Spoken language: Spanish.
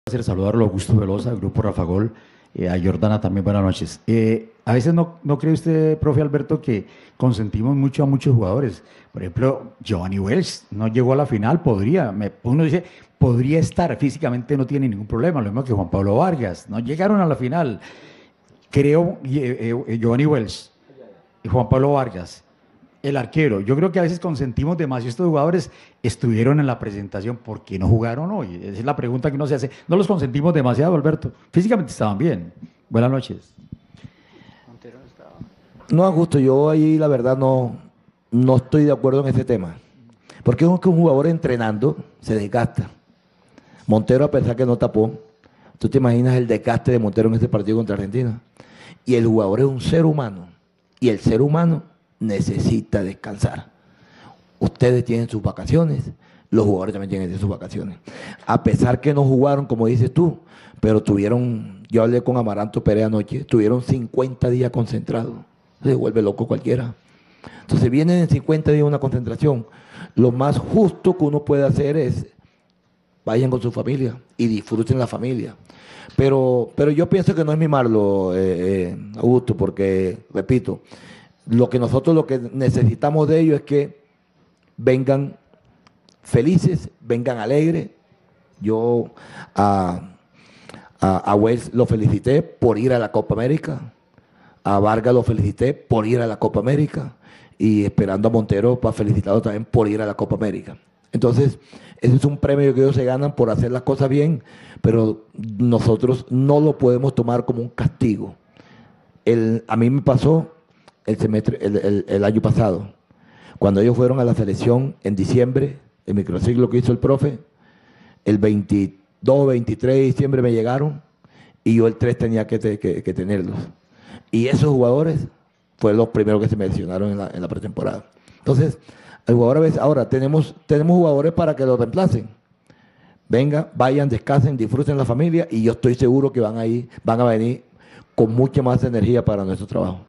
Placer saludarlo, Augusto Velosa, Grupo Rafa Gol, a Jordana también buenas noches. A veces no cree usted, profe Alberto, que consentimos mucho a muchos jugadores. Por ejemplo, Giovanni Welsh no llegó a la final, uno dice, podría estar, físicamente no tiene ningún problema, lo mismo que Juan Pablo Vargas, no llegaron a la final. Creo, Giovanni Welsh y Juan Pablo Vargas. El arquero, yo creo que a veces consentimos demasiado. Estos jugadores estuvieron en la presentación, ¿por qué no jugaron hoy? Esa es la pregunta que uno se hace. No los consentimos demasiado, Alberto. Físicamente estaban bien. Buenas noches. No, Augusto, yo ahí la verdad no estoy de acuerdo en ese tema. Porque es que un jugador entrenando se desgasta. Montero, a pesar que no tapó, tú te imaginas el desgaste de Montero en este partido contra Argentina. Y el jugador es un ser humano. Y el ser humano necesita descansar. Ustedes tienen sus vacaciones, los jugadores también tienen sus vacaciones. A pesar que no jugaron, como dices tú, pero yo hablé con Amaranto Pérez anoche, tuvieron 50 días concentrados. Se vuelve loco cualquiera. Entonces vienen en 50 días una concentración. Lo más justo que uno puede hacer es vayan con su familia y disfruten la familia. Pero yo pienso que no es mimarlo, Augusto, porque, repito, lo que necesitamos de ellos es que vengan felices, vengan alegres. Yo a Wells lo felicité por ir a la Copa América, a Vargas lo felicité por ir a la Copa América y esperando a Montero para felicitarlo también por ir a la Copa América. Entonces, ese es un premio que ellos se ganan por hacer las cosas bien, pero nosotros no lo podemos tomar como un castigo. A mí me pasó el año pasado, cuando ellos fueron a la selección en diciembre, el microciclo que hizo el profe, el 22, 23 de diciembre me llegaron y yo el 3 tenía que tenerlos. Y esos jugadores fueron los primeros que se mencionaron en la pretemporada. Entonces, el jugador a veces, ahora tenemos jugadores para que los reemplacen. Venga, vayan, descansen, disfruten la familia y yo estoy seguro que van a venir con mucha más energía para nuestro trabajo.